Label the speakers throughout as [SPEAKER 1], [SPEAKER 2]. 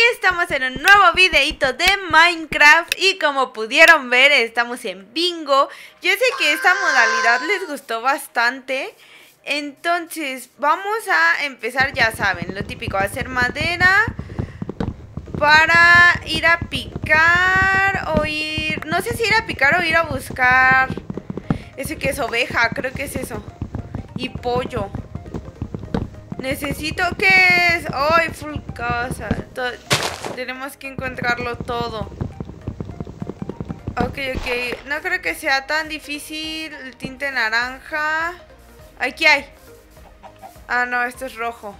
[SPEAKER 1] estamos en un nuevo videito de Minecraft y como pudieron ver estamos en bingo. Yo sé que esta modalidad les gustó bastante, entonces vamos a empezar, ya saben, lo típico, hacer madera para ir a picar o ir, no sé si ir a picar o ir a buscar ese que es oveja, creo que es eso, y pollo. Necesito que es... ¡Ay, full casa! Tenemos que encontrarlo todo. Ok. No creo que sea tan difícil. El tinte naranja. Aquí hay. Ah, no, esto es rojo.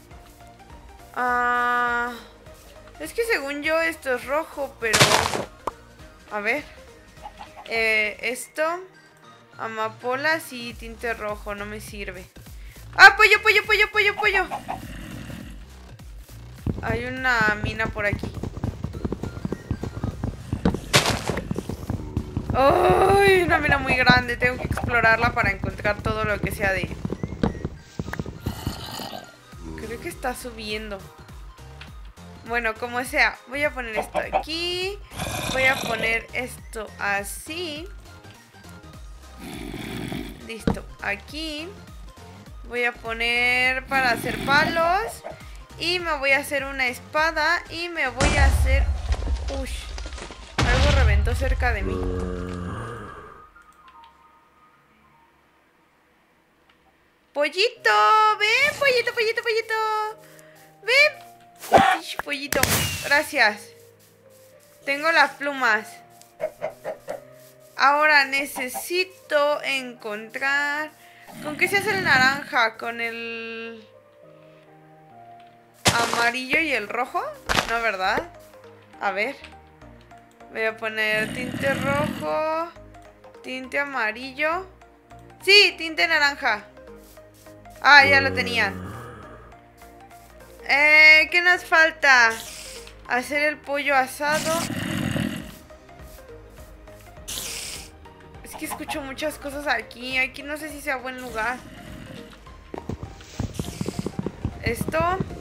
[SPEAKER 1] Es que según yo esto es rojo, pero... A ver. Esto. Amapolas y tinte rojo. No me sirve. ¡Ah, pollo! Hay una mina por aquí. ¡Ay! Una mina muy grande. Tengo que explorarla para encontrar todo lo que sea de... Creo que está subiendo. Bueno, como sea. Voy a poner esto aquí. Voy a poner esto así. Listo. Aquí. Voy a poner para hacer palos. Y me voy a hacer una espada. Y me voy a hacer... Uy, algo reventó cerca de mí. ¡Pollito! ¡Ven, pollito! ¡Ven! Uy, pollito, gracias. Tengo las plumas. Ahora necesito encontrar... ¿Con qué se hace el naranja? ¿Con el amarillo y el rojo? No, ¿verdad? A ver. Voy a poner tinte rojo, tinte amarillo. Sí, tinte naranja. Ah, ya lo tenía. ¿Qué nos falta? Hacer el pollo asado. Es que escucho muchas cosas aquí. Aquí no sé si sea buen lugar. Esto.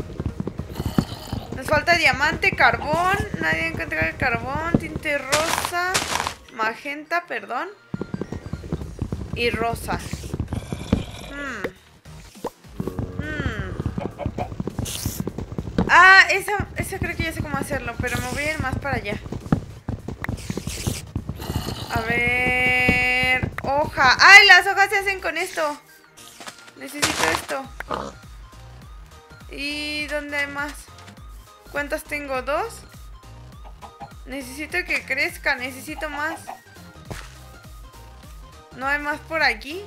[SPEAKER 1] Nos falta diamante, carbón. Nadie encuentra el carbón. Tinte rosa. Magenta, perdón. Y rosa. Ah, esa creo que ya sé cómo hacerlo. Pero me voy a ir más para allá. A ver... Hoja. ¡Ay! Las hojas se hacen con esto. Necesito esto. ¿Y dónde hay más? ¿Cuántas tengo? ¿2? Necesito que crezca. Necesito más. ¿No hay más por aquí?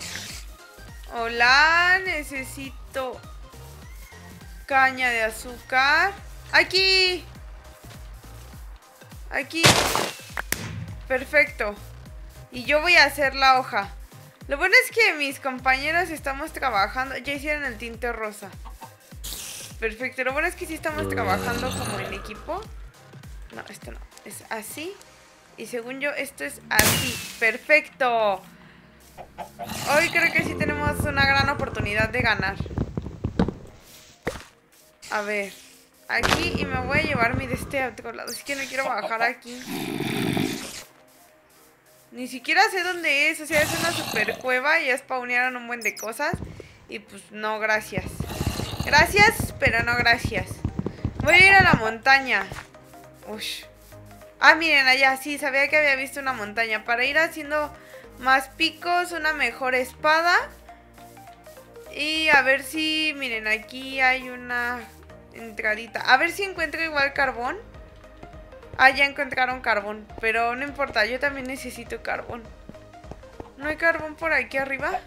[SPEAKER 1] Hola. Necesito caña de azúcar. ¡Aquí! Aquí. Perfecto. Y yo voy a hacer la hoja. Lo bueno es que mis compañeros estamos trabajando. Ya hicieron el tinte rosa. Perfecto. Lo bueno es que sí estamos trabajando como en equipo. No, esto no. Es así. Y según yo, esto es así. Perfecto. Hoy creo que sí tenemos una gran oportunidad de ganar. A ver. Aquí y me voy a llevar mi de este a otro lado. Es que no quiero bajar aquí. Ni siquiera sé dónde es. O sea, es una super cueva y ya spawnearon un buen de cosas. Y pues no, gracias. Gracias, pero no gracias. Voy a ir a la montaña. Ush. Ah, miren allá, sí, sabía que había visto una montaña. Para ir haciendo más picos, una mejor espada. Y a ver si, miren, aquí hay una entradita. A ver si encuentro igual carbón. Ah, ya encontraron carbón, pero no importa, yo también necesito carbón. ¿No hay carbón por aquí arriba?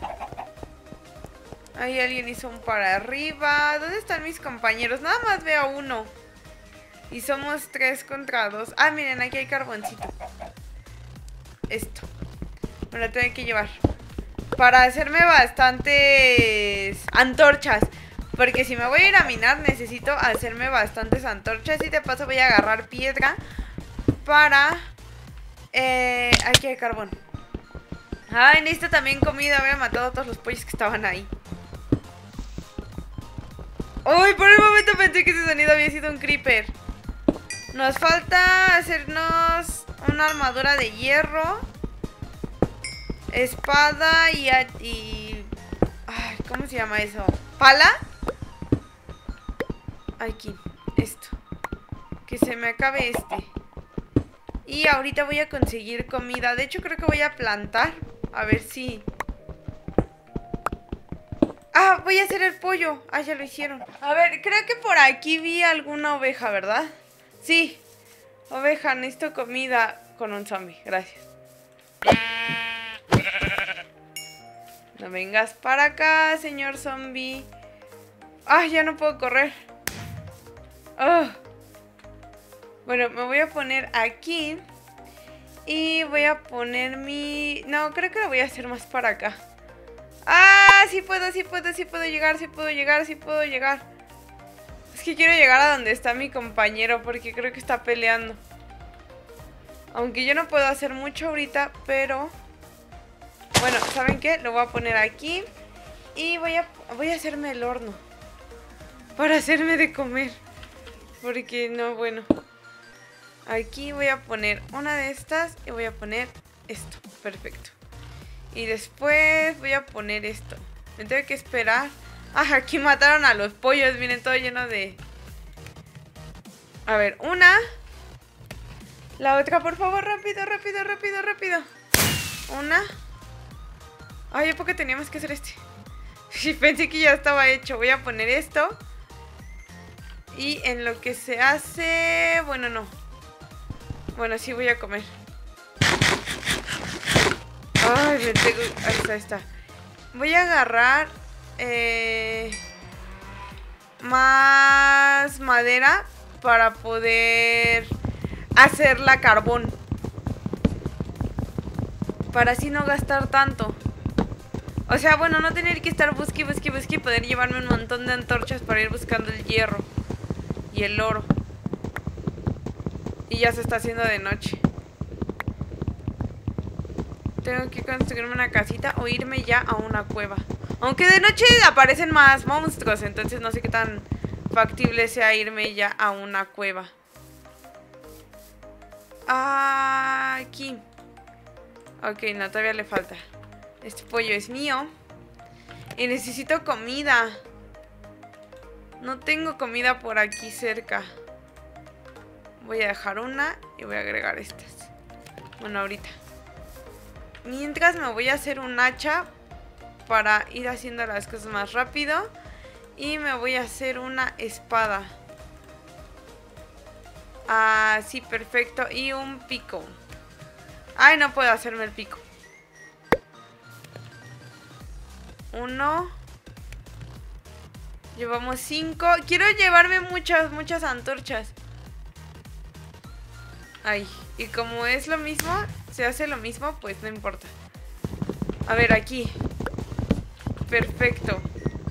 [SPEAKER 1] Ahí alguien hizo un para arriba. ¿Dónde están mis compañeros? Nada más veo uno. Y somos 3 contra 2. Ah, miren, aquí hay carboncito. Esto. Me lo tengo que llevar. Para hacerme bastantes antorchas. Porque si me voy a ir a minar necesito hacerme bastantes antorchas. Y de paso voy a agarrar piedra para... aquí hay carbón. Ay, necesito también comida. Había matado a todos los pollos que estaban ahí. ¡Uy! Por un momento pensé que ese sonido había sido un creeper. Nos falta hacernos una armadura de hierro, espada y ay, ¿cómo se llama eso? ¿Pala? Aquí, esto. Que se me acabe este. Y ahorita voy a conseguir comida. De hecho, creo que voy a plantar. A ver si... Ah, voy a hacer el pollo. Ah, ya lo hicieron. A ver, creo que por aquí vi alguna oveja, ¿verdad? Sí. Oveja, necesito comida con un zombie. Gracias. No vengas para acá, señor zombie. Ah, ya no puedo correr. Oh. Bueno, me voy a poner aquí. Y voy a poner mi... No, creo que lo voy a hacer más para acá. ¡Ah! Sí puedo llegar, sí puedo llegar. Es que quiero llegar a donde está mi compañero porque creo que está peleando. Aunque yo no puedo hacer mucho ahorita, pero... Bueno, ¿saben qué? Lo voy a poner aquí. Y voy a hacerme el horno. Para hacerme de comer. Porque no, bueno. Aquí voy a poner una de estas y voy a poner esto. Perfecto. Y después voy a poner esto. Me tengo que esperar. Ah, aquí mataron a los pollos. Miren, todo lleno de... A ver, una. La otra, por favor, rápido. Una. Ay, ¿por qué teníamos que hacer este? Pensé que ya estaba hecho. Voy a poner esto. Y en lo que se hace... Bueno, no. Bueno, sí voy a comer. Ay, me tengo... Ahí está. Voy a agarrar... más madera para poder hacerla carbón. Para así no gastar tanto. O sea, bueno, no tener que estar busque y poder llevarme un montón de antorchas para ir buscando el hierro y el oro. Y ya se está haciendo de noche. Tengo que construirme una casita o irme ya a una cueva. Aunque de noche aparecen más monstruos, entonces no sé qué tan factible sea irme ya a una cueva. Aquí. Ok, no, todavía le falta. Este pollo es mío. Y necesito comida. No tengo comida por aquí cerca. Voy a dejar una y voy a agregar estas. Bueno, ahorita. Mientras me voy a hacer un hacha para ir haciendo las cosas más rápido. Y me voy a hacer una espada. Ah, sí, perfecto. Y un pico. Ay, no puedo hacerme el pico. Uno. Llevamos 5. Quiero llevarme muchas antorchas. Ay, y como es lo mismo, se hace lo mismo, pues no importa. A ver, aquí. Perfecto.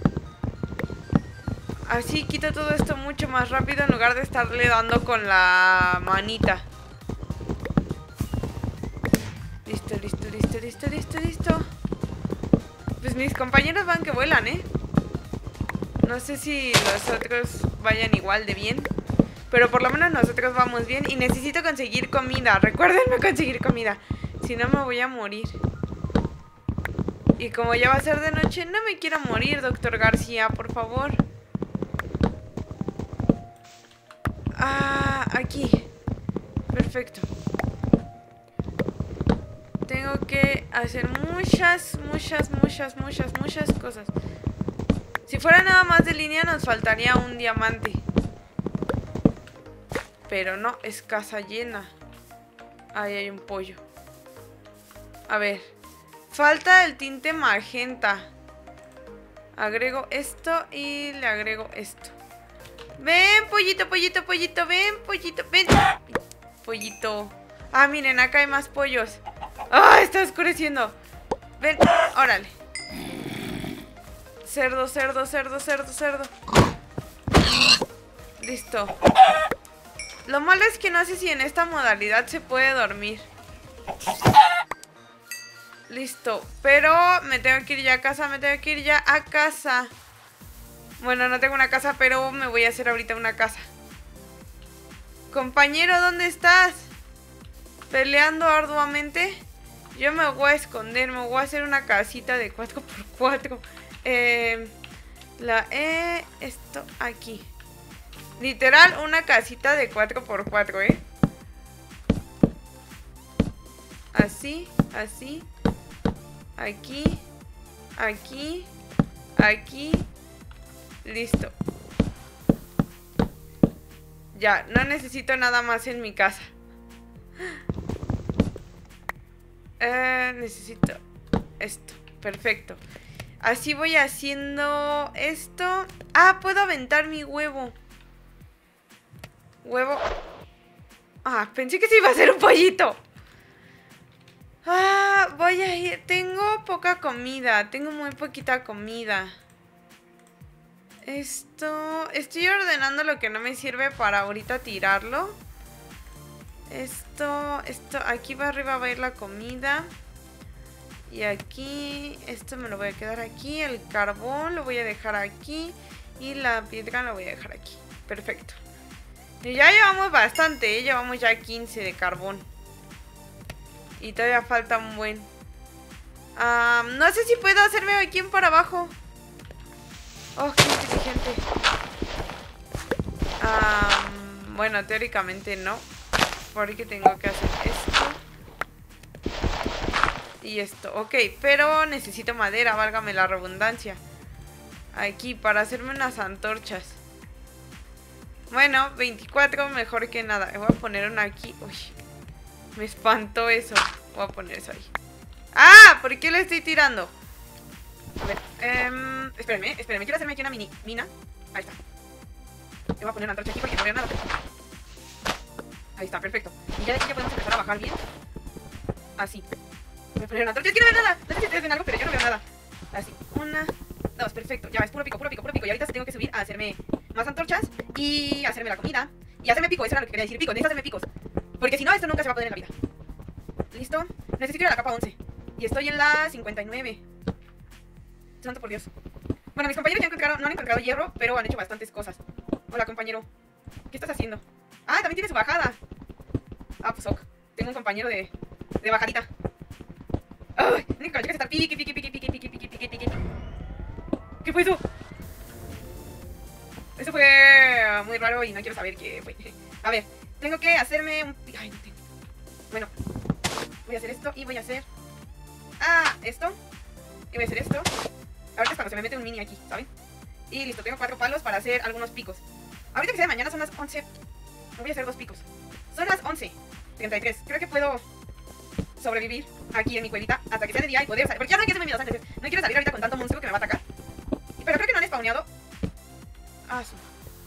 [SPEAKER 1] Así quito todo esto mucho más rápido en lugar de estarle dando con la manita. Listo. Pues mis compañeros van que vuelan, ¿eh? No sé si los otros vayan igual de bien. Pero por lo menos nosotros vamos bien. Y necesito conseguir comida. Recuérdenme conseguir comida. Si no me voy a morir. Y como ya va a ser de noche, no me quiero morir, doctor García, por favor. Ah, aquí. Perfecto. Tengo que hacer muchas cosas. Si fuera nada más de línea nos faltaría un diamante. Pero no, es casa llena. Ahí hay un pollo. A ver. Falta el tinte magenta. Agrego esto y le agrego esto. Ven, pollito, ven, pollito, ven. Pollito. Ah, miren, acá hay más pollos. ¡Ah, está oscureciendo! Ven, órale. Cerdo. Listo. Lo malo es que no sé si en esta modalidad se puede dormir. Listo. Pero me tengo que ir ya a casa, Bueno, no tengo una casa, pero me voy a hacer ahorita una casa. Compañero, ¿dónde estás? Peleando arduamente. Yo me voy a esconder, me voy a hacer una casita de 4x4. Esto aquí. Literal, una casita de 4x4, ¿eh? Así, así. Aquí, aquí, aquí. Listo. Ya, no necesito nada más en mi casa. Necesito esto. Perfecto. Así voy haciendo esto. Ah, puedo aventar mi huevo. Huevo. Ah, pensé que se iba a hacer un pollito. Ah, voy a ir. Tengo poca comida. Tengo muy poquita comida. Estoy ordenando lo que no me sirve para ahorita tirarlo. Esto, aquí va arriba va a ir la comida. Y aquí, esto me lo voy a quedar aquí. El carbón lo voy a dejar aquí. Y la piedra la voy a dejar aquí. Perfecto. Y ya llevamos bastante, ¿eh? Llevamos ya 15 de carbón. Y todavía falta un buen. No sé si puedo hacerme aquí en para abajo. Oh, qué inteligente. Bueno, teóricamente no. Porque tengo que hacer esto. Y esto, ok. Pero necesito madera, válgame la redundancia. Aquí, para hacerme unas antorchas. Bueno, 24 mejor que nada. Voy a poner una aquí. Uy, me espantó eso. Voy a poner eso ahí. ¡Ah! ¿Por qué le estoy tirando? A ver, espérenme. Quiero hacerme aquí una mina. Ahí está. Le voy a poner una antorcha aquí porque no veo nada. Ahí está, perfecto. Y ya de aquí ya podemos empezar a bajar bien. Así. Voy a poner una antorcha. Es que no veo nada. No sé si ustedes ven algo, pero yo no veo nada. Así. 1, 2, perfecto. Ya, es puro pico. Y ahorita tengo que subir a hacerme más antorchas y hacerme la comida. Y hacerme pico, eso era lo que quería decir. Picos, necesito hacerme picos. Porque si no, esto nunca se va a poder en la vida. ¿Listo? Necesito ir a la capa 11. Y estoy en la 59. Santo por Dios. Bueno, mis compañeros ya no han encontrado hierro, pero han hecho bastantes cosas. Hola, compañero. ¿Qué estás haciendo? Ah, también tiene su bajada. Ah, pues ok. Tengo un compañero de bajadita. Ay, único que estar pique. ¿Qué fue eso? Eso fue muy raro y no quiero saber qué fue. A ver, tengo que hacerme un... Ay, no tengo. Bueno, voy a hacer esto y voy a hacer... esto. Y voy a hacer esto. Ahorita es cuando se me mete un mini aquí, ¿saben? Y listo, tengo 4 palos para hacer algunos picos. Ahorita que sea de mañana son las 11. No voy a hacer 2 picos. Son las 11:33. Creo que puedo sobrevivir aquí en mi cuevita hasta que sea de día y poder salir. Porque ya no hay que hacerme miedo antes. No quiero salir ahorita con tanto monstruo que me va a atacar. Pero creo que no han spawneado. Sí.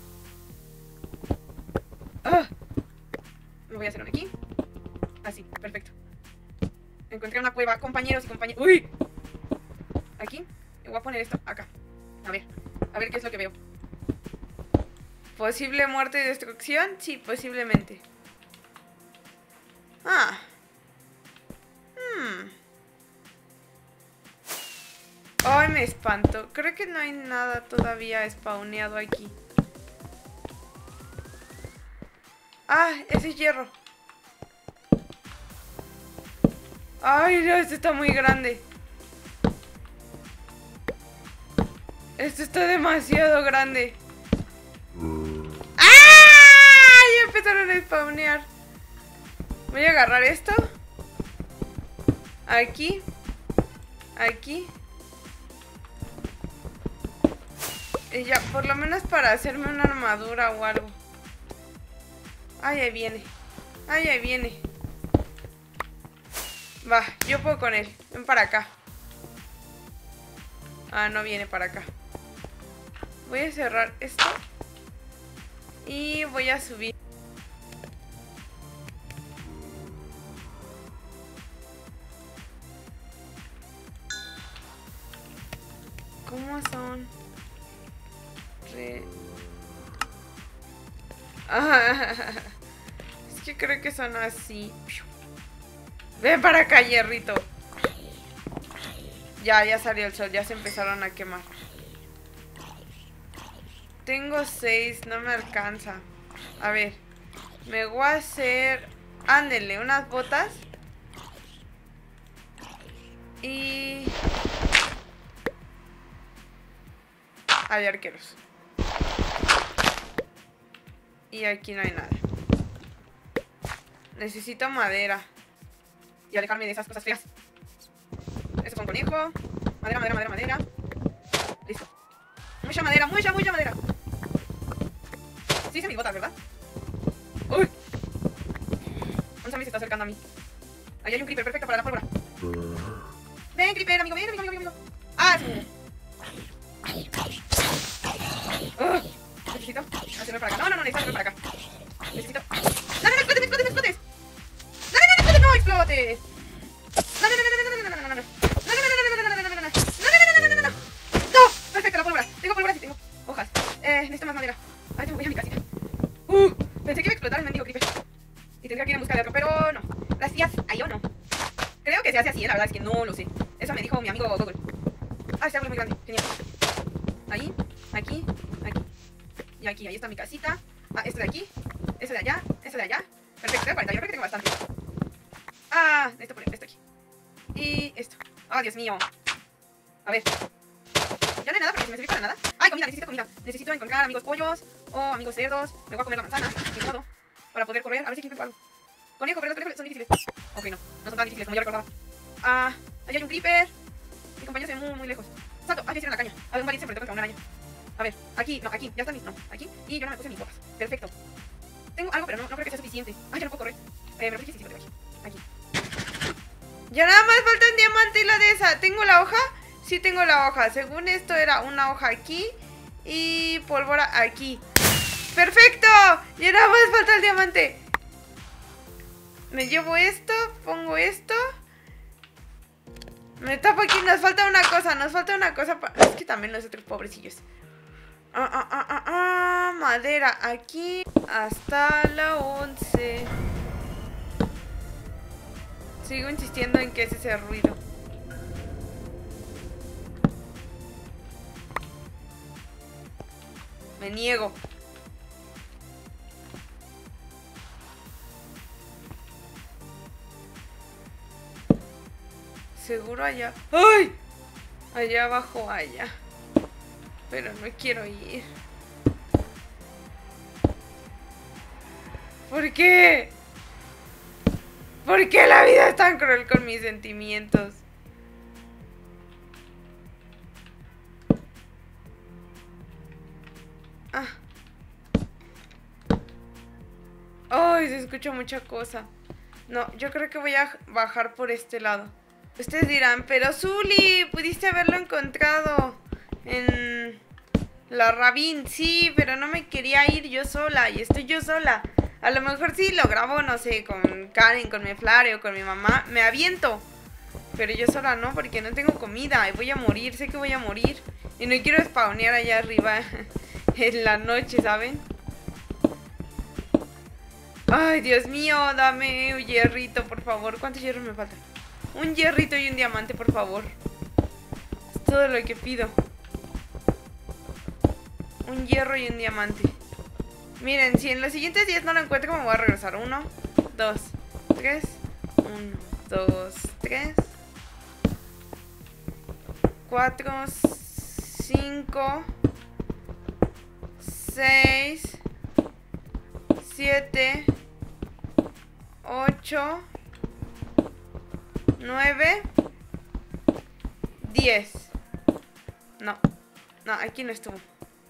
[SPEAKER 1] Me voy a hacer uno aquí. Así, perfecto. Encontré una cueva, compañeros y compañeras. ¡Uy! Aquí. Y voy a poner esto acá. A ver qué es lo que veo. ¿Posible muerte y destrucción? Sí, posiblemente. Ay, me espanto. Creo que no hay nada todavía spawneado aquí. Ese es hierro. Ay, no, esto está muy grande. Esto está demasiado grande. Ya empezaron a spawnear. Voy a agarrar esto. Aquí. Y ya, por lo menos para hacerme una armadura o algo. Ahí viene. Va, yo puedo con él. Ven para acá. No viene para acá. Voy a cerrar esto. Y voy a subir. ¿Cómo son? Es que creo que son así. Ven para acá, hierrito. Ya salió el sol, ya se empezaron a quemar. Tengo 6, no me alcanza. A ver, me voy a hacer... Ándele, unas botas. Y... hay arqueros. Y aquí no hay nada. Necesito madera. Y alejarme de esas cosas feas. Eso con conejo. Madera, madera, madera, madera. Listo. Mucha madera, mucha, mucha madera. Sí hice mis botas, ¿verdad? ¡Uy! Un zombie se está acercando a mí. Ahí hay un creeper, perfecto para la pólvora. Ven, creeper, amigo, ven, amigo, amigo, amigo. ¡Ah! Necesito hacerlo para acá. No, no, no, necesito hacerlo para acá. Necesito... ¡No, no, no, explotes, explotes, explotes! ¡No, no, no, explotes, no, explotes! ¡No, no, no, no, no, no, no, no, no, no, no! Perfecto, la pólvora. Tengo pólvora y tengo hojas. Necesito más madera. Ay, tengo que ir a mi casita. Pensé que iba a explotar el mendigo creeper. Y tendría que ir a buscar de otro, pero no. Gracias a yo no. Creo que se hace así, la verdad es que no lo sé. Eso me dijo mi amigo Google. Ah, este árbol es muy grande. Genial. Ahí, aquí, aquí. Y aquí, ahí está mi casita. Ah, esto de aquí, esto de allá, esto de allá. Perfecto, tengo 40, yo creo que tengo bastante. Ah, esto por esto aquí. Y esto. Oh, Dios mío. A ver. Ya no hay nada porque se me sirve para nada. ¡Ay, comida! Necesito comida. Necesito encontrar amigos pollos o amigos cerdos. Me voy a comer la manzana, de modo, para poder correr. A ver si encuentro algo. Conejo, pero los conejos son difíciles. Ok, no son tan difíciles como yo recordaba. Ah, allá hay un creeper. Mi compañero se ve muy, muy lejos. Salto. Ay, hicieron la caña. A ver, un valiente pero tengo que una araña. A ver, aquí, no, aquí, ya están mis, no, aquí. Y yo no me puse mis botas. Perfecto. Tengo algo, pero no creo que sea suficiente. Ay, ya no puedo correr. Me parece que sí, sí, lo tengo aquí. Ya nada más falta un diamante y la de esa. ¿Tengo la hoja? Sí tengo la hoja. Según esto era una hoja aquí y pólvora aquí. ¡Perfecto! Ya nada más falta el diamante. Me llevo esto, pongo esto. Me tapo aquí, nos falta una cosa. Es que también nosotros pobrecillos. Madera aquí hasta la 11. Sigo insistiendo en que es ese ruido. Me niego. Seguro allá. ¡Ay! Allá abajo, allá. Pero no quiero ir. ¿Por qué? ¿Por qué la vida es tan cruel con mis sentimientos? Ah. Ay, se escucha mucha cosa. No, yo creo que voy a bajar por este lado. Ustedes dirán, pero Zuli, pudiste haberlo encontrado en la Rabin. Sí, pero no me quería ir yo sola y estoy yo sola. A lo mejor sí lo grabo, no sé, con Karen, con mi Flare o con mi mamá. Me aviento. Pero yo sola no, porque no tengo comida y voy a morir, sé que voy a morir. Y no quiero spawnear allá arriba en la noche, ¿saben? Ay, Dios mío, dame un hierrito, por favor. ¿Cuántos hierros me faltan? Un hierrito y un diamante, por favor. Es todo lo que pido. Un hierro y un diamante. Miren, si en los siguientes días no lo encuentro, me voy a regresar. 1, 2, 3. 1, 2, 3. 4, 5, 6, 7, 8, 9, 10. No, aquí no estuvo.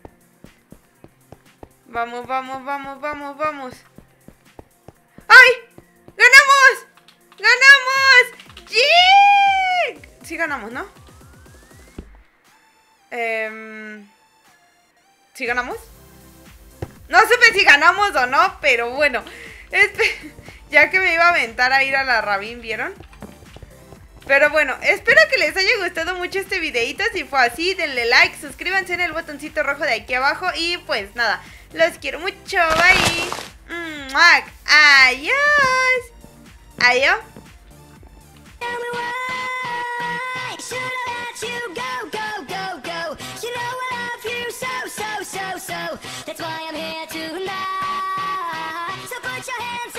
[SPEAKER 1] Vamos, vamos, vamos, vamos, vamos. ¡Ay! ¡Ganamos! ¡Ganamos! ¡Yeah! Sí ganamos, ¿no? ¿Sí ganamos? No supe si ganamos o no, pero bueno. Ya que me iba a aventar a ir a la Rabin, ¿vieron? Pero bueno, espero que les haya gustado mucho este videito. Si fue así, denle like, suscríbanse en el botoncito rojo de aquí abajo. Y pues nada, los quiero mucho, bye. Adiós. Adiós. You know I love you so, so, so, so.
[SPEAKER 2] Put your hands